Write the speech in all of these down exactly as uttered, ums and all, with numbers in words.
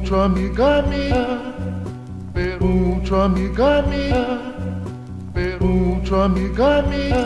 mucho amiga mía, pero mucho amiga mía, pero mucho amiga mía,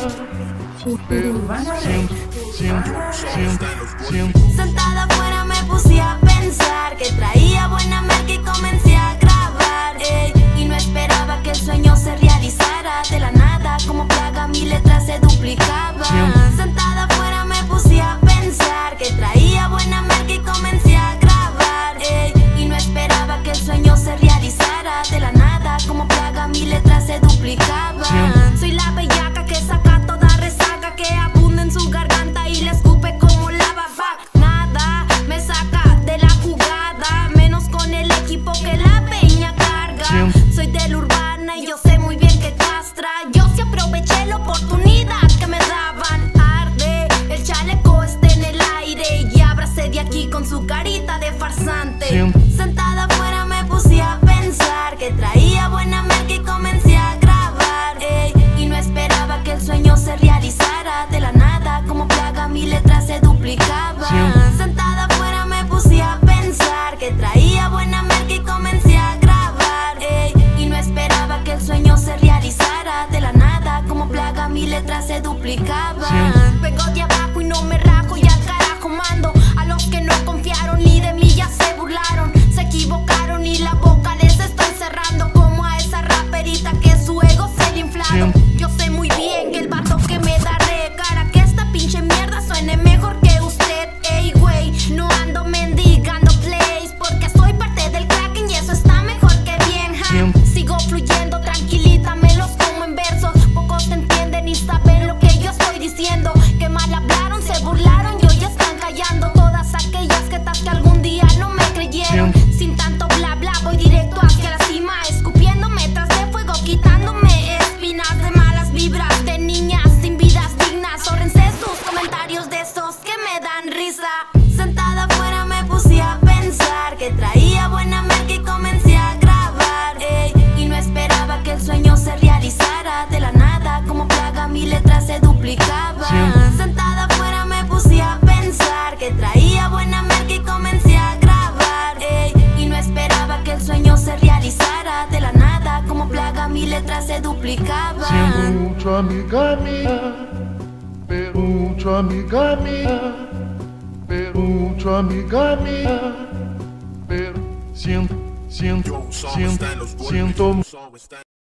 pero siento, siento, siento, siento. Sentada afuera me puse a pensar que traía buena marca y comencé a grabar, ey, y no esperaba que el sueño se realizara. De la nada, como plaga, mi letra se duplicaba. Sentada afuera me puse a pensar que traía buena marca y comencé a grabar, ey, y no esperaba que el sueño se realizara. De la nada, como plaga, mi letra se duplicaba. Soy la bellaca que saca toda resaca, que abunda en su garganta y le escupe como lava. Fuck, nada me saca de la jugada, menos con el equipo que la peña carga. Soy de la urbana y yo sé muy bien que castra. Yo sí aproveché la oportunidad que me daban. Arde, el chaleco está en el aire y ábrase de aquí con su carita de farsante. Sentada afuera me puse a pensar que traía buena marca y comencé a grabar, ey, y no esperaba que el sueño se realizara. De la nada, como plaga, mi letra se duplicaba. Sentada afuera me puse a pensar que traía buena marca y comencé a grabar, ey, y no esperaba que el sueño se realizara. De la nada, como plaga, mi letra se duplicaba. Vengo de abajo y no me rajo, y al carajo mando. A los que no confiaron ni de mí ya se burlaron, se equivocaron y la boca les estoy cerrando, como a esa raperita que su ego se le inflado. Yo sé muy bien que el vato que me da recara, que esta pinche mierda suene mejor que usted. Ey, güey, no ando mendigando plays, porque soy parte del Kraken y eso está mejor que bien, ja. Sigo fluyendo tranquilita, me los como en versos. Pocos entienden y saben lo que yo estoy diciendo. Que mal hablaron, se burlaron y hoy están callando. Todas aquellas jetas que algún día no me creyeron. Sin tanto bla bla voy directo hacia la cima, escupiéndome tras de fuego, quitándome espinas de malas vibras, de niñas sin vidas dignas. Ahórrense sus comentarios de esos que me dan risa. Sentada afuera me puse a pensar que traía buena marca y comencé a grabar, ey, y no esperaba que el sueño se realizara. De la nada, como plaga, mi letra se duplicaba. Sentada afuera me puse a pensar que traía buena marca y comencé a grabar, ey, y no esperaba que el sueño se realizara. De la nada, como plaga, mi letra se duplicaba. Siento mucho amiga mía, pero mucho amiga mía, pero mucho amiga mía, pero siento, siento, siento, siento.